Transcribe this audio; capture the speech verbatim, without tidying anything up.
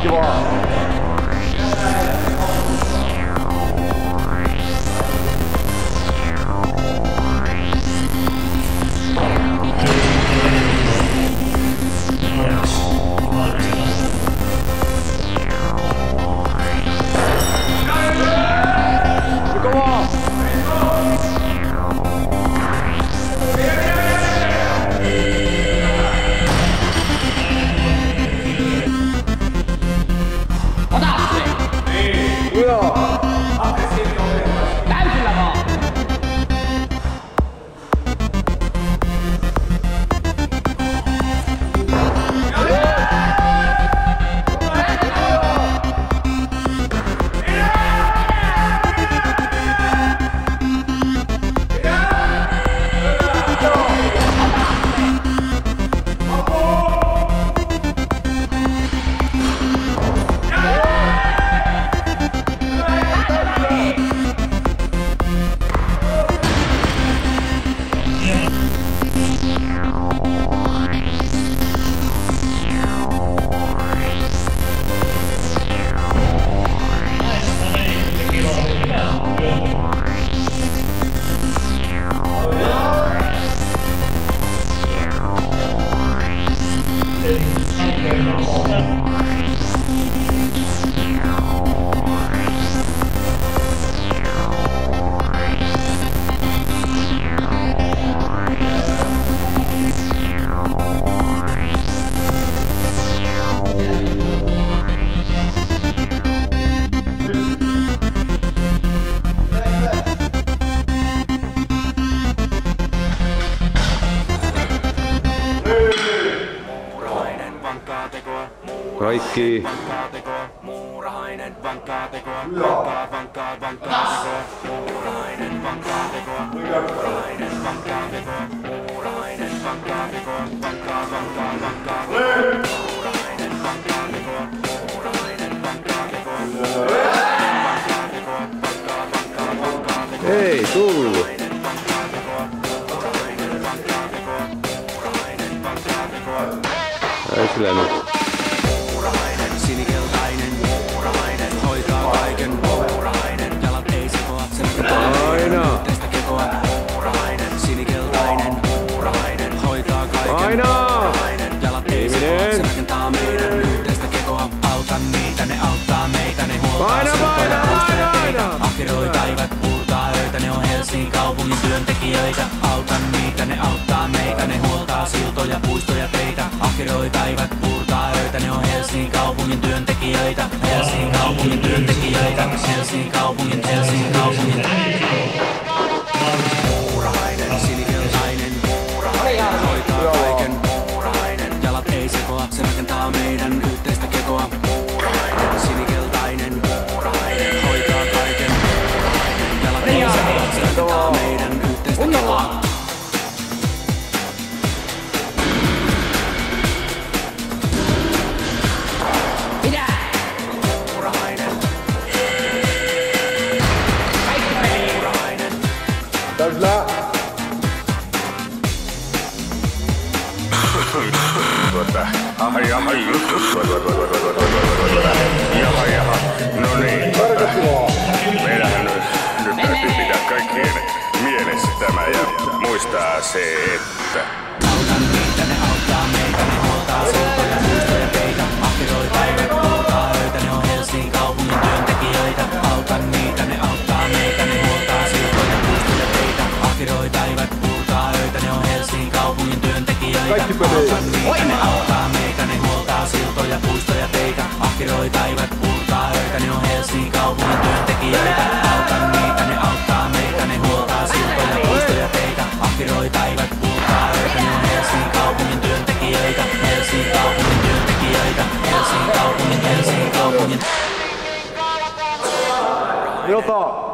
Kaikki vaan. Kaikki. Muurahainen vankkaa tekoa, vankkaa, vankkaa, vankkaa tekoa. Muurahainen vankkaa tekoa, muurahainen vankkaa tekoa. Muurahainen vankkaa tekoa, vankkaa, vankkaa, vankkaa tekoa. Muurahainen vankkaa tekoa, muurahainen vankkaa tekoa. Vankkaa tekoa, vankkaa, vankkaa, vankkaa tekoa. Ei tullut. Muurahainen vankkaa tekoa, muurahainen vankkaa tekoa. Muurahainen vankkaa tekoa. Ei sillä nyt. Muurahainen, sinikeltainen, muurahainen, hoitaa kaiken, muurahainen, jalat ei sekoa, se rakentaa meidän yhteistä kekoa. Muurahainen, sinikeltainen, muurahainen, hoitaa kaiken, muurahainen, jalat ei sekoa, se rakentaa meidän yhteistä kekoa. Auta niitä, ne auttaa meitä, ne huoltaa siltoja, puistoja, teitä. Ahkeroita eivät puurtaa öitä, ne on Helsingin kaupungin työntekijöitä. Auta niitä, ne auttaa meitä, ne huoltaa siltoja, puistoja, teitä. Ahkeroita eivät puurtaa öitä, ne on Helsingin kaupungin työntekijöitä. Helsingin kaupungin työntekijöitä. Helsingin kaupungin, Helsingin kaupungin. Muurahainen, sinikeltainen, muurahainen, hoitaa kaiken. Muurahainen, jalat ei sekoa, se rakentaa meidän yhteistä kekoa. Muurahainen, sinikeltainen, muurahainen, hoitaa kaiken. Muurahainen, jalat ei sekoa, se rakentaa meidän yhteistä kekoa. Täysillä! Tuota, ai ai, jaha jaha, no niin, tuota, meillähän nyt, nyt täytyy pitää kaikkien mielessä tämä ja muistaa se, että Auta niitä, ne auttaa meitä, ne huoltaa siltoja, puistoja, teitä. Ahkeroita eivät puurtaa öitä, ne on Helsingin kaupungin työntekijöitä. Auta niitä, ne auttaa meitä, ne huoltaa siltoja, puistoja, teitä. Ahkeroita eivät puurtaa öitä, ne on Helsingin kaupungin työntekijöitä. Auta niitä, ne auttaa meitä, ne huoltaa siltoja, puistoja, teitä. Ahkeroita eivät puurtaa öitä, ne on Helsingin kaupungin työntekijöitä. Auta niitä, ne auttaa meitä, ne huoltaa siltoja, puistoja, teitä. Ahkeroita eivät puurtaa öitä, ne on Helsingin kaupungin työntekijöitä. Helsingin kaupungin työntekijöitä. Helsingin kaupungin, Helsingin kaupungin. Ilta!